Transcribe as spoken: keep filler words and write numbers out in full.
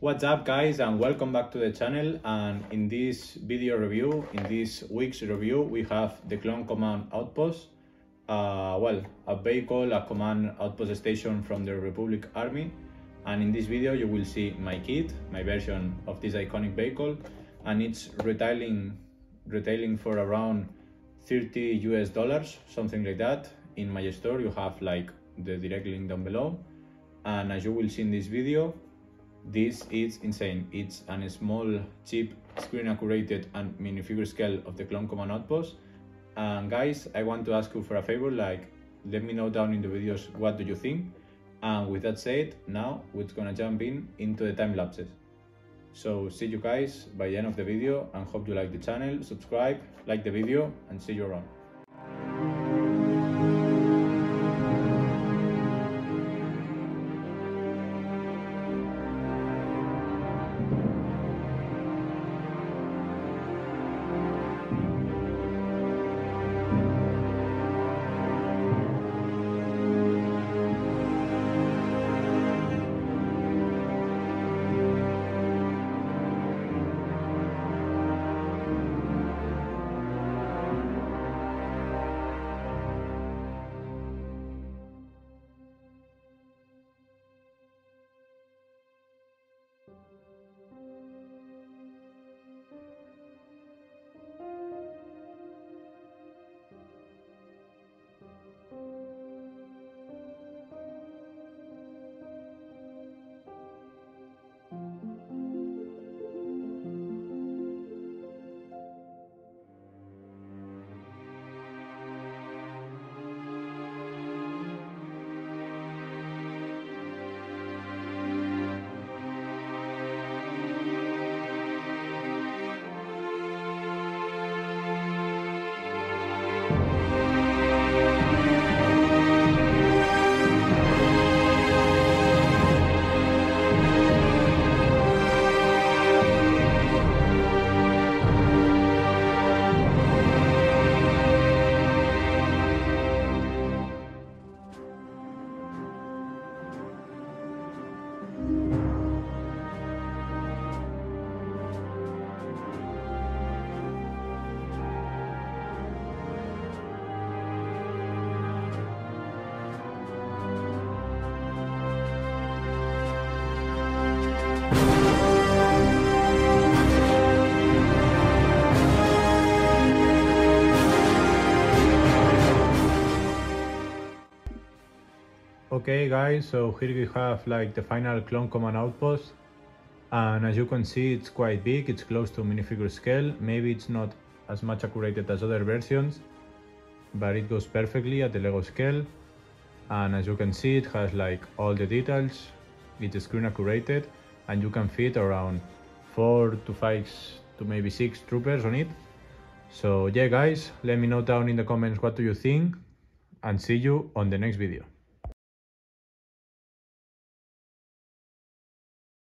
What's up guys, and welcome back to the channel. And in this video review, in this week's review, we have the Clone Command Outpost. Uh, well, a vehicle, a command outpost station from the Republic Army. And in this video you will see my kit, my version of this iconic vehicle, and it's retailing retailing for around thirty U S dollars, something like that. In my store you have like the direct link down below, and as you will see in this video, this is insane. It's a small, cheap, screen accurate and minifigure scale of the Clone Command Outpost. And guys, I want to ask you for a favor, like let me know down in the videos what do you think. And with that said, now we're gonna jump in into the time lapses. So see you guys by the end of the video, and hope you like the channel, subscribe, like the video, and see you around. Okay guys, so here we have like the final Clone Command Outpost, and as you can see it's quite big, it's close to minifigure scale. Maybe it's not as much accurate as other versions, but it goes perfectly at the Lego scale. And as you can see, it has like all the details, it's screen accurate, and you can fit around four to five to maybe six troopers on it. So yeah guys, let me know down in the comments what do you think, and see you on the next video.